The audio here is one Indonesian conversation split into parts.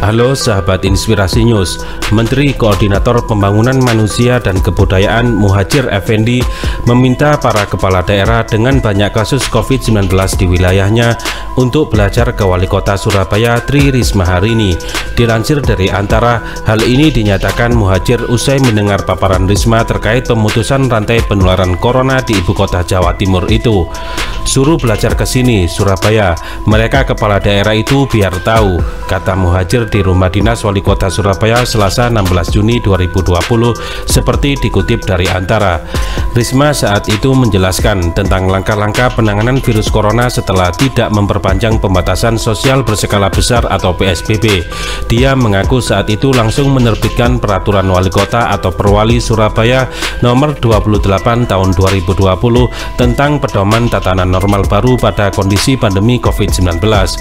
Halo sahabat Inspirasi News. Menteri Koordinator Pembangunan Manusia dan Kebudayaan Muhadjir Effendi meminta para kepala daerah dengan banyak kasus COVID-19 di wilayahnya untuk belajar ke Wali Kota Surabaya Tri Risma hari ini. Dilansir dari Antara, hal ini dinyatakan Muhadjir usai mendengar paparan Risma terkait pemutusan rantai penularan corona di ibu kota Jawa Timur itu. Suruh belajar ke sini, Surabaya. Mereka kepala daerah itu biar tahu, kata Muhadjir di Rumah Dinas Wali Kota Surabaya Selasa 16 Juni 2020 seperti dikutip dari Antara. Risma saat itu menjelaskan tentang langkah-langkah penanganan virus corona setelah tidak memperpanjang pembatasan sosial berskala besar atau PSBB. Dia mengaku saat itu langsung menerbitkan peraturan wali kota atau Perwali Surabaya nomor 28 tahun 2020 tentang pedoman tatanan normal baru pada kondisi pandemi COVID-19.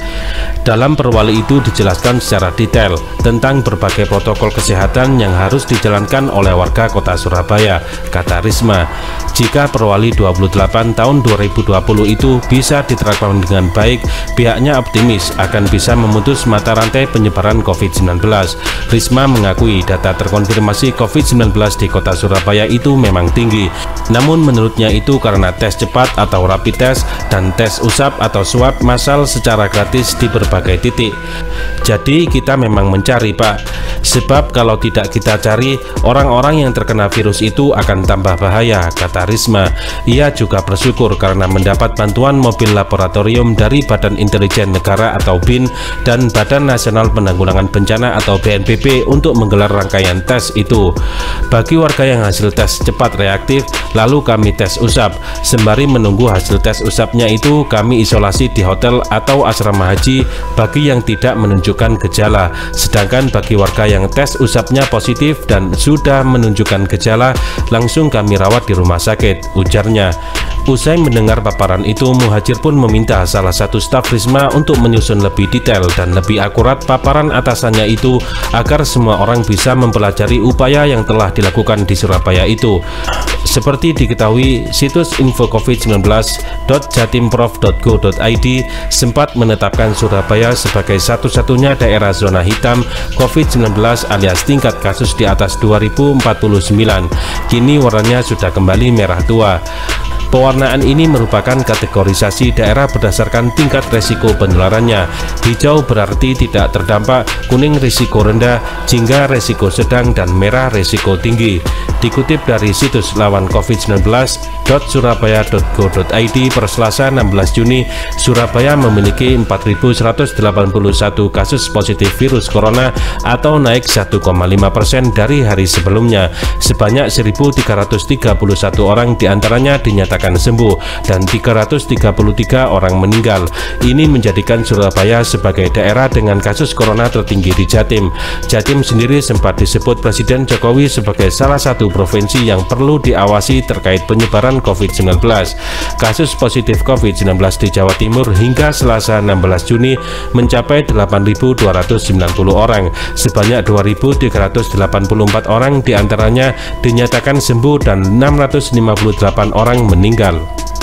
Dalam perwali itu dijelaskan secara detail tentang berbagai protokol kesehatan yang harus dijalankan oleh warga kota Surabaya, kata Risma. Jika perwali 28 tahun 2020 itu bisa diterapkan dengan baik, pihaknya optimis akan bisa memutus mata rantai penyebaran COVID-19. Risma mengakui data terkonfirmasi COVID-19 di kota Surabaya itu memang tinggi. Namun menurutnya itu karena tes cepat atau rapid test dan tes usap atau swab massal secara gratis di berbagai titik. Jadi kita memang mencari, Pak. Sebab kalau tidak kita cari, orang-orang yang terkena virus itu akan tambah bahaya, kata Risma. Ia juga bersyukur karena mendapat bantuan mobil laboratorium dari Badan Intelijen Negara atau BIN dan Badan Nasional Penanggulangan Bencana atau BNPB untuk menggelar rangkaian tes itu. Bagi warga yang hasil tes cepat reaktif, lalu kami tes usap. Sembari menunggu hasil tes usapnya itu, kami isolasi di hotel atau asrama haji bagi yang tidak menunjukkan gejala. Sedangkan bagi warga yang tes usapnya positif dan sudah menunjukkan gejala, langsung kami rawat di rumah sakit, ujarnya. Usai mendengar paparan itu, Muhadjir pun meminta salah satu staf Risma untuk menyusun lebih detail dan lebih akurat paparan atasannya itu agar semua orang bisa mempelajari upaya yang telah dilakukan di Surabaya itu. Seperti diketahui, situs info covid19.jatimprov.go.id sempat menetapkan Surabaya sebagai satu-satunya daerah zona hitam COVID-19 alias tingkat kasus di atas 2049. Kini warnanya sudah kembali merah tua. Pewarnaan ini merupakan kategorisasi daerah berdasarkan tingkat resiko penularannya. Hijau berarti tidak terdampak, kuning risiko rendah, jingga risiko sedang, dan merah risiko tinggi. Dikutip dari situs lawan covid19.surabaya.go.id per Selasa 16 Juni, Surabaya memiliki 4.181 kasus positif virus corona atau naik 1,5% dari hari sebelumnya. Sebanyak 1.331 orang diantaranya dinyatakan sembuh dan 333 orang meninggal. Ini menjadikan Surabaya sebagai daerah dengan kasus corona tertinggi di Jatim. Jatim sendiri sempat disebut Presiden Jokowi sebagai salah satu provinsi yang perlu diawasi terkait penyebaran COVID-19. Kasus positif COVID-19 di Jawa Timur hingga Selasa 16 Juni mencapai 8.290 orang. Sebanyak 2.384 orang diantaranya dinyatakan sembuh dan 658 orang meninggal.